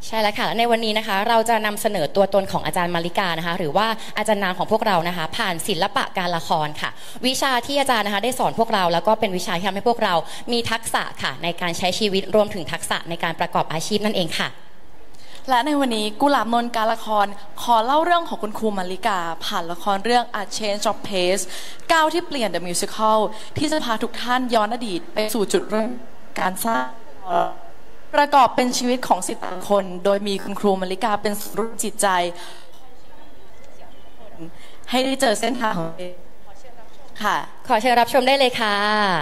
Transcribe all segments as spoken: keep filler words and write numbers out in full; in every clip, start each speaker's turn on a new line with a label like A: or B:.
A: ใช่แล้วค่ะในวันนี้นะคะเราจะนำเสนอตัวตนของอาจารย์มาริกานะคะหรือว่าอาจารย์นามของพวกเรานะคะผ่านศิลปะการละครค่ะวิชาที่อาจารย์นะคะได้สอนพวกเราแล้วก็เป็นวิชาที่ทำให้พวกเรามีทักษะค่ะในการใช้ชีวิตรวมถึงทักษะในการประกอบอาชีพนั่นเองค่ะ
B: และในวันนี้กุหลาบนนท์การละครขอเล่าเรื่องของคุณครูมาริกาผ่านละครเรื่อง A Change of Pace ก้าวที่เปลี่ยน The Musical ที่จะพาทุกท่านย้อนอดีตไปสู่จุดเริ่มการสร้างประกอบเป็นชีวิตของศิษย์ต่างคนโดยมีคุณครูมาริกาเป็นศูนย์รวมจิตใจให้ได้เจอเส้นทางของค่ะ
A: ขอเชิญรับชมได้เลยค่ะ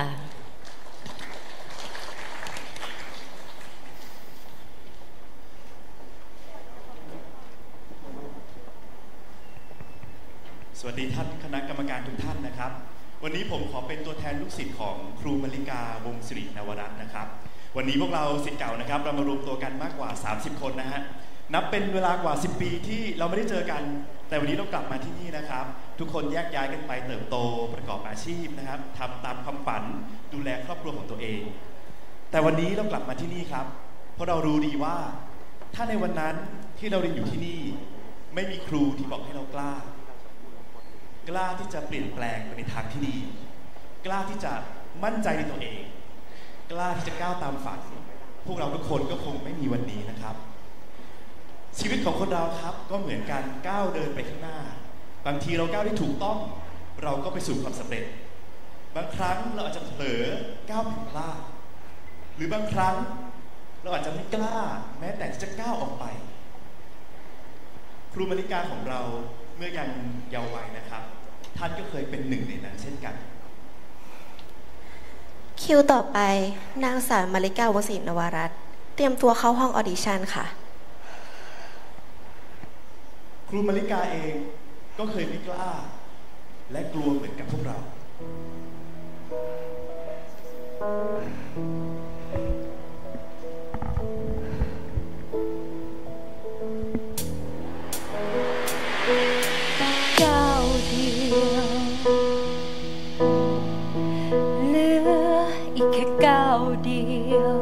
C: สวัสดีท่านคณะกรรมการทุกท่านนะครับวันนี้ผมขอเป็นตัวแทนลูกศิษย์ของครูมาริกาวงศ์ศิรินวรัตน์นะครับวันนี้พวกเราศิษย์เก่านะครับเรามารวมตัวกันมากกว่าสามสิบคนนะฮะนับเป็นเวลากว่าสิบปีที่เราไม่ได้เจอกันแต่วันนี้เรากลับมาที่นี่นะครับทุกคนแยกย้ายกันไปเติบโตประกอบอาชีพนะครับทำตามความฝันดูแลครอบครัวของตัวเองแต่วันนี้เรากลับมาที่นี่ครับเพราะเรารู้ดีว่าถ้าในวันนั้นที่เราเรียนอยู่ที่นี่ไม่มีครูที่บอกให้เรากล้ากล้าที่จะเปลี่ยนแปลงไปในทางที่ดีกล้าที่จะมั่นใจในตัวเองกล้าที่จะก้าวตามฝันพวกเราทุกคนก็คงไม่มีวันนี้นะครับชีวิตของคนเราครับก็เหมือนกันก้าวเดินไปข้างหน้าบางทีเราก้าวได้ถูกต้องเราก็ไปสู่ความสำเร็จบางครั้งเราอาจจะเผลอก้าวผิดพลาดหรือบางครั้งเราอาจจะไม่กล้าแม้แต่จะก้าวออกไปครูมาริกาของเราเมื่อยังเยาว์วัยนะครับท่านก็เคยเป็นหนึ่งในนั้นเช่นกัน
D: คิวต่อไปนางสาวมาริกาวงศ์ศิรินวรัตน์เตรียมตัวเข้าห้องออดิชั่นค่ะ
C: ครูมาริกาเองก็เคยไม่กล้าและกลัวเหมือนกับพวกเรา
E: ก้าวเดียวเหลืออีกแค่ก้าวเดียว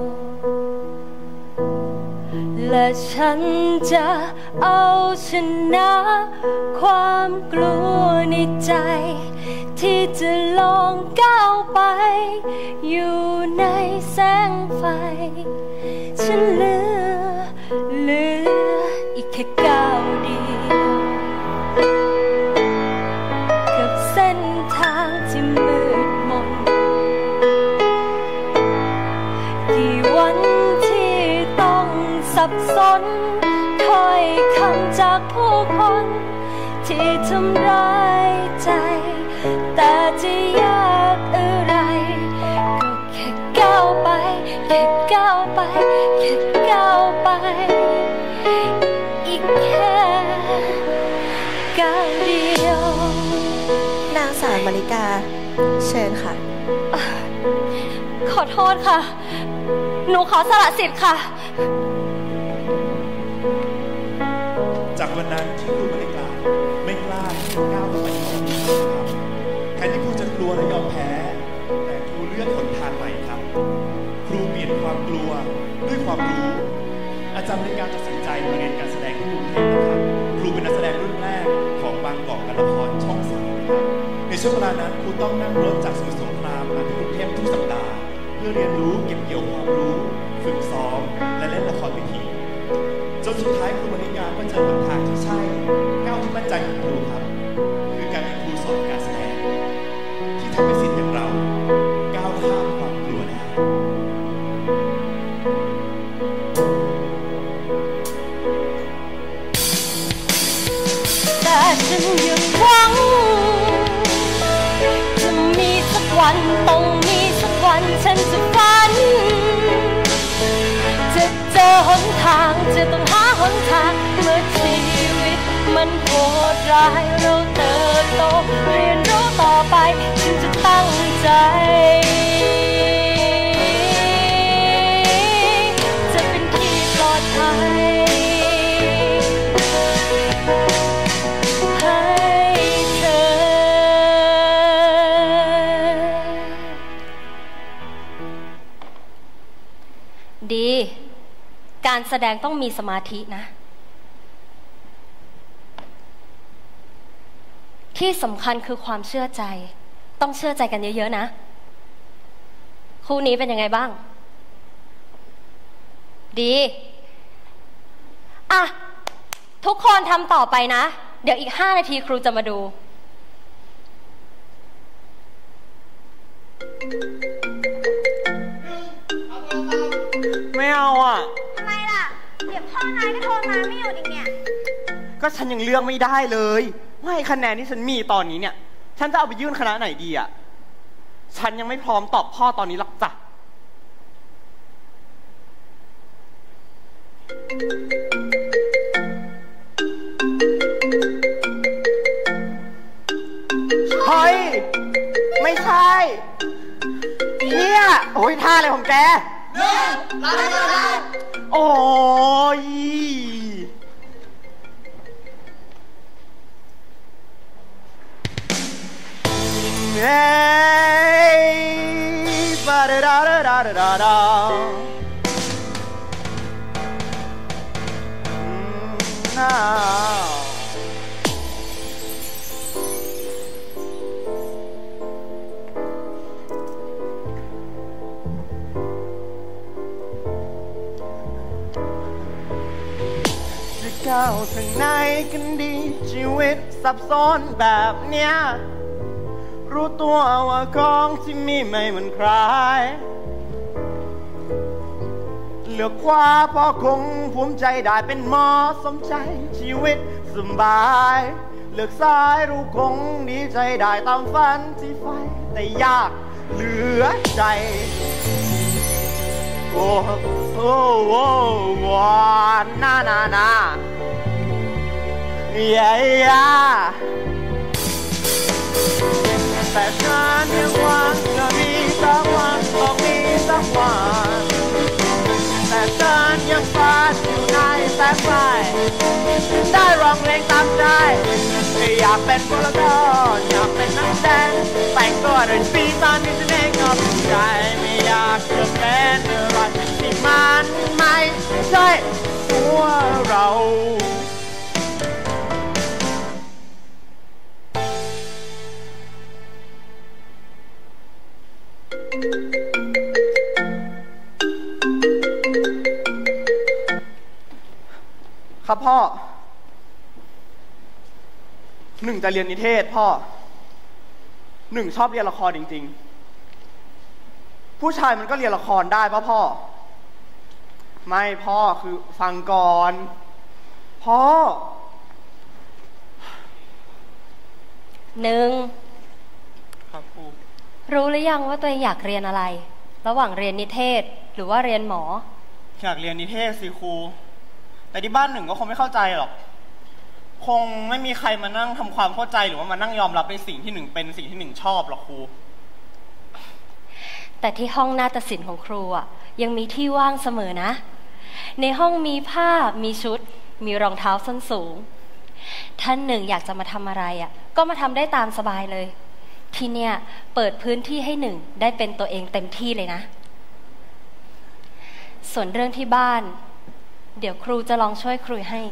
E: และฉันจะเอาชนะความกลัวในใจที่จะลองก้าวไปอยู่ในแสงไฟฉันเหลือเหลืออีกแค่ก้าวเดียวกับเส้นทางที่มืดมนกี่วันที่ต้องสับสนถ้อยคำจากผู้คนที่ทำร้ายใจแต่จะยากอะไรก็แค่ก้าวไปแค่ก้าวไปแค่ก้าวไปอีกแค่ก้าวเดียวน
D: างสาวมาริกาเชิญค่ะ
E: ขอโทษค่ะหนูขอสละสิทธิ์ค่ะ
C: จากวันนั้นที่ครูมาริกาไม่กล้าที่จะก้าวไปในวันนี้ครับแทนที่ครูจะกลัวและยอมแพ้แต่ครูเลือกหนทางใหม่ครับครูเปลี่ยนความกลัวด้วยความรู้อาจารย์มาริกาตัดสินใจมาเรียนการแสดงที่กรุงเทพนะครับครูเป็นนักแสดงรุ่นแรกของบางกอกการละครช่องสามนะครับในช่วงเวลานั้นครูต้องนั่งรถจากสมุทรสงครามมาที่กรุงเทพทุกสัปดาห์เพื่อเรียนรู้เก็บเกี่ยวความรู้ฝึกซ้อมและเล่นละครเวทีจนสุดท้ายครูมาริกาก็เจอหนทางที่ใช่ก้าวที่มั่นใจของครูครับคือการเป็นครูสอนการแสดงที่ทำให้ศิษย์อย่างเราก้าวข้ามความกลัวได้
E: แต่ฉันยังหวังจะมีสักวันต้องมีสักวันฉันจะฝันจะเจอหนทางจะต้องหาหนทางเมื่อชีวิตมันโหดร้ายเราเติบโตเรียนรู้ต่อไปฉันจะตั้งใจจะเป็นที่ปลอดภัยให้เธอดีการแสดงต้องมีสมาธินะที่สำคัญคือความเชื่อใจต้องเชื่อใจกันเยอะๆนะคู่นี้เป็นยังไงบ้างดีอ่ะทุกคนทำต่อไปนะเดี๋ยวอีกห้านาทีครูจะมาดู
F: ไม่เอาอ่ะ
G: ทำไมล่ะเดี๋ยวพ่อนายก็โทรมาไม่หยุดอีกเนี่ย
F: ก็ฉันยังเลือกไม่ได้เลยว่าคะแนนที่ฉันมีตอนนี้เนี่ยฉันจะเอาไปยื่นคณะไหนดีอ่ะฉันยังไม่พร้อมตอบพ่อตอนนี้หรอกจ้ะเฮ้ยไม่ใช่เนี่ยโอ้ยท่าอะไรของแกเนี่ยร้านนี้ร้านโอ้ยเฮ้ยปาดาดาดาดาดาดาน่าก้าวทางไหนกันดีชีวิตซับซ้อนแบบเนี้ยรู้ตัวว่าของที่มีไม่เหมือนใครเลือกคว้าพอคงภูมิใจได้เป็นหมอสมใจชีวิตสบายเลือกซ้ายรู้คงดีใจได้ตามฝันที่ใฝ่แต่ยากเหลือใจโอ้โอ้โอ้วานนานานาเย้ยแต่ฉันยังหวังจะมีสักวันต้องมีสักวันแต่ฉันยังฝันอยู่ในแสงไฟได้ร้องเพลงตามใจอยากเป็นพลกรอยากเป็นนักแสดงแต่งตัวด้วยสีสันที่แสดงออกใจไม่อยากจะเป็นอะไรที่มันไม่ใช่ตัวเราครับพ่อหนึ่งจะเรียนนิเทศพ่อหนึ่งชอบเรียนละครจริงๆผู้ชายมันก็เรียนละครได้ป่ะพ่อไม่พ่อคือฟังก่อนพ่อ
E: หนึ่ง
F: ครับครู
E: รู้หรือยังว่าตัวเองอยากเรียนอะไรระหว่างเรียนนิเทศหรือว่าเรียนหมอ
F: อยากเรียนนิเทศสิครูแต่ที่บ้านหนึ่งก็คงไม่เข้าใจหรอกคงไม่มีใครมานั่งทำความเข้าใจหรือว่ามานั่งยอมรับในสิ่งที่หนึ่งเป็นสิ่งที่หนึ่งชอบหรอกครู
E: แต่ที่ห้องนาฏศิลป์ของครูอ่ะยังมีที่ว่างเสมอนะในห้องมีผ้ามีชุดมีรองเท้าส้นสูงท่านหนึ่งอยากจะมาทำอะไรอ่ะก็มาทำได้ตามสบายเลยที่เนี่ยเปิดพื้นที่ให้หนึ่งได้เป็นตัวเองเต็มที่เลยนะส่วนเรื่องที่บ้านเดี๋ยวครูจะลองช่วยคุยให้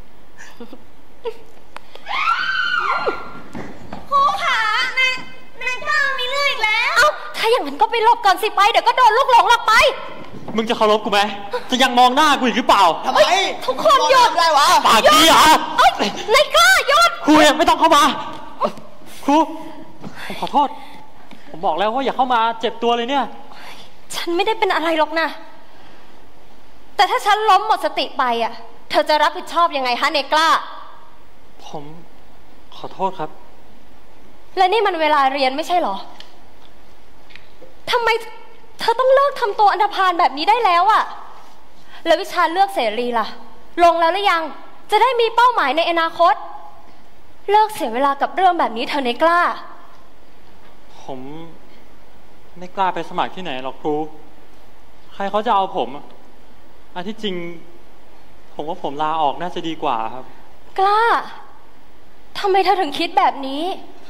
G: ครูขาในในก้าวมีเรื่องอีกแล้ว
E: เอ้าถ้าอย่างนั้นก็ไปหลบก่อนสิไปเดี๋ยวก็โดนลูกหลงหลอกไป
F: มึงจะเคารพกูไหมจะยังมองหน้ากูอีกหรือเปล่าทำไม
E: ทุกคนหยุด
F: ได้วะปากดีเหรอ
E: ในกล้าหยุด
F: ครูยังไม่ต้องเข้ามาครูผมขอโทษผมบอกแล้วว่าอย่าเข้ามาเจ็บตัวเลยเนี่ย
E: ฉันไม่ได้เป็นอะไรหรอกนะแต่ถ้าฉันล้มหมดสติไปอ่ะเธอจะรับผิดชอบยังไงฮะเนกล้า
F: ผมขอโทษครับ
E: และนี่มันเวลาเรียนไม่ใช่หรอทำไมเธอต้องเลิกทำตัวอันธพาลแบบนี้ได้แล้วอ่ะแล้ววิชาเลือกเสรีล่ะลงแล้วหรือยังจะได้มีเป้าหมายในอนาคตเลิกเสียเวลากับเรื่องแบบนี้เธอเนกล้า
F: ผมไม่กล้าไปสมัครที่ไหนหรอกครูใครเขาจะเอาผมอันที่จริงผมว่าผมลาออกน่าจะดีกว่าครับ
E: กล้าทำไมเธอถึงคิดแบบนี้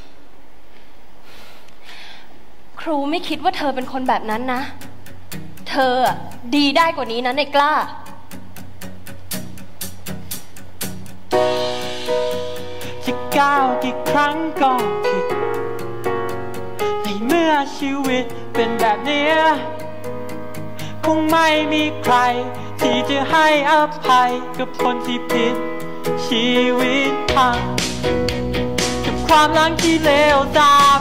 E: ครูไม่คิดว่าเธอเป็นคนแบบนั้นนะเธอดีได้กว่านี้นะในกล้า
H: ก้าวกี่ครั้งก็ผิดในเมื่อชีวิตเป็นแบบนี้คงไม่มีใครที่จะให้อภัยกับคนที่ผิดชีวิตพังกับความหลังที่เลวทราม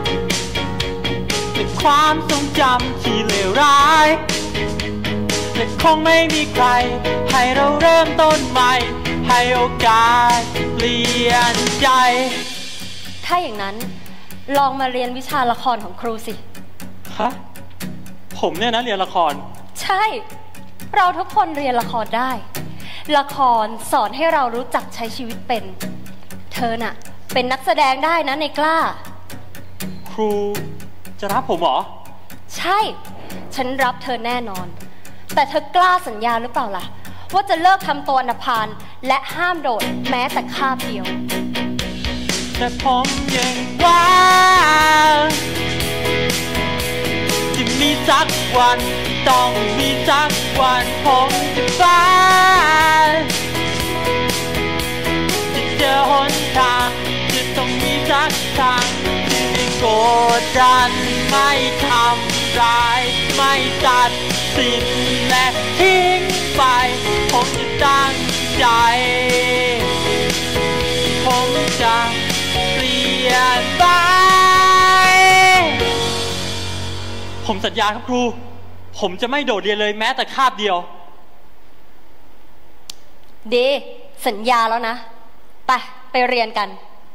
H: และความทรงจำที่เลวร้ายและคงไม่มีใครให้เราเริ่มต้นใหม่ให้โอกาสเปลี่ยนใจ
E: ถ้าอย่างนั้นลองมาเรียนวิชาละครของครูสิ
H: ฮะผมเนี่ยนะเรียนละคร
E: ใช่เราทุกคนเรียนละครได้ละครสอนให้เรารู้จักใช้ชีวิตเป็นเธอน่ะเป็นนักแสดงได้นะในกล้า
H: ครูจะรับผมเหรอ
E: ใช่ฉันรับเธอแน่นอนแต่เธอกล้าสัญญาหรือเปล่าล่ะว่าจะเลิกทำตัวอนาพาลและห้ามโดดแม้แต่คาบเดียว
H: แต่ผมยังว่าจะมีสักวันต้องมีสักวันผมจะฟ้าจะเจอหนทางจะต้องมีสักทางที่ไม่โกรธกันไม่ทำร้ายไม่ตัดสินและทิ้งไปผมจะตั้งใจผมจะเปลี่ยนไปผมสัญญาครับครูผมจะไม่โดดเรียนเลยแม้แต่คาบเดียว
E: ดีสัญญาแล้วนะไปไปเรียนกัน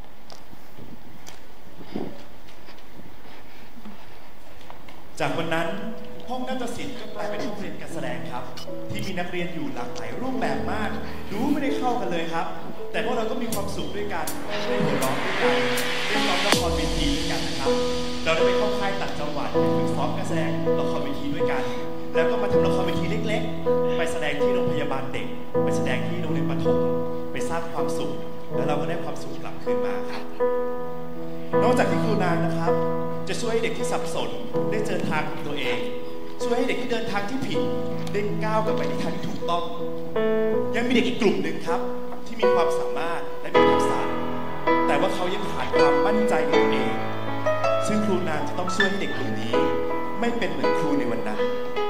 C: จากวันนั้นห้องนาฏศิลป์ก็กลายเป็นห้องเรียนการแสดงครับที่มีนักเรียนอยู่หลากหลายรูปแบบมากดูไม่ได้เข้ากันเลยครับแต่พวกเราก็มีความสุขด้วยกันได้หัวเราะด้วยกันได้ซ้อมละครเวทีด้วยกันนะครับเราได้ไปเข้าค่ายต่างจังหวัดไปฝึกซ้อมการแสดงละครเวทีด้วยกันแล้วก็มาทำละครเวทีเล็กๆไปแสดงที่โรงพยาบาลเด็กไปแสดงที่โรงเรียนประถมไปสร้างความสุขแล้วเราก็ได้ความสุขกลับคืนมาครับนอกจากที่ครูนางนะครับจะช่วยให้เด็กที่สับสนได้เจอทางของตัวเองช่วยให้เด็กที่เดินทางที่ผิดได้ก้าวกลับไปในทางที่ถูกต้องยังมีเด็กอีกกลุ่มหนึ่งครับที่มีความสามารถและมีทักษะแต่ว่าเขายังขาดความมั่นใจในตัวเองซึ่งครูนางจะต้องช่วยให้เด็กกลุ่มนี้ไม่เป็นเหมือนครูในวันนั้น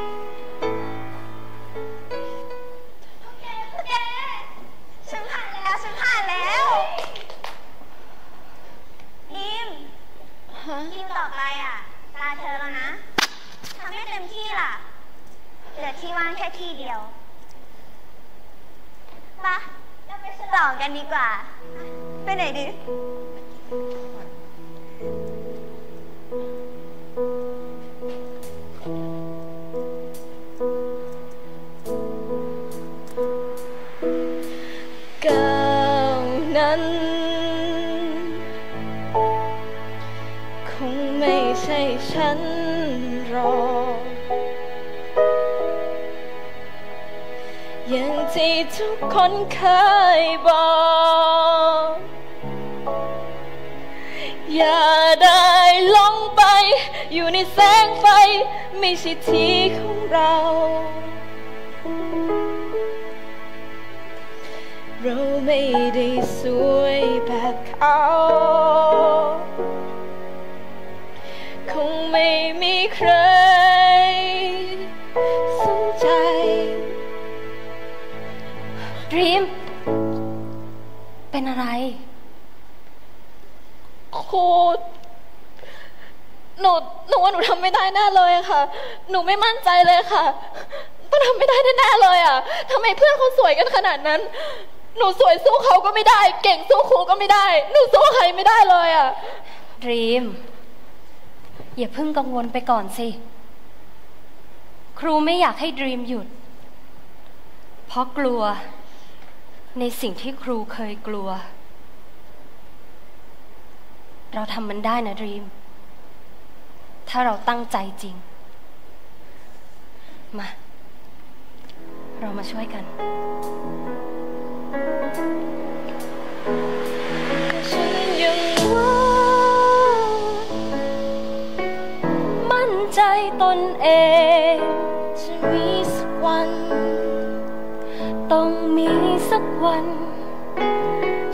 G: โอเคโอเคฉันผ่านแล้วฉันผ่านแล้วอิมอิมต่อไปอ่ะตาเธอแล้วนะทำให้เต็มที่ล่ะเหลือที่ว่างแค่ที่เดียวปะเราไปฉลองกันดีกว่าไปไหนดี
E: ก้าวนั้นคงไม่ใช่ฉันรออย่างที่ทุกคนเคยบอกอย่าได้ลงไปอยู่ในแสงไฟไม่ใช่ที่ของเราเราไม่ได้สวยแบบเขาคงไม่มีใครสนใจดรีมเป็นอะไร
B: ครูหนูหนูว่าหนูทำไม่ได้แน่เลยอะค่ะหนูไม่มั่นใจเลยค่ะต้องทำไม่ได้แน่ๆเลยอะทำไมเพื่อนเขาสวยกันขนาดนั้นหนูสวยสู้เขาก็ไม่ได้เก่งสู้ครูก็ไม่ได้หนูสู้ใครไม่ได้เลยอะ
E: ดรีมอย่าเพิ่งกังวลไปก่อนสิครูไม่อยากให้ดรีมหยุดเพราะกลัวในสิ่งที่ครูเคยกลัวเราทำมันได้นะดรีมถ้าเราตั้งใจจริงมาเรามาช่วยกัน
B: ฉันยังว่ามั่นใจตนเองจะมีสักวันต้องมีสักวัน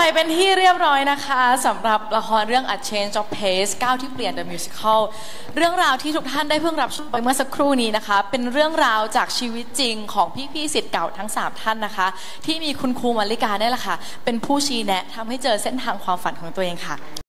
B: ไปเป็นที่เรียบร้อยนะคะสำหรับละครเรื่อง A Change of Pace ก้าวที่เปลี่ยน The Musical เรื่องราวที่ทุกท่านได้เพิ่งรับชมไปเมื่อสักครู่นี้นะคะเป็นเรื่องราวจากชีวิตจริงของพี่ๆศิษย์เก่าทั้งสามท่านนะคะที่มีคุณครูมาริกาได้แหละค่ะเป็นผู้ชี้แนะทำให้เจอเส้นทางความฝันของตัวเองค่ะ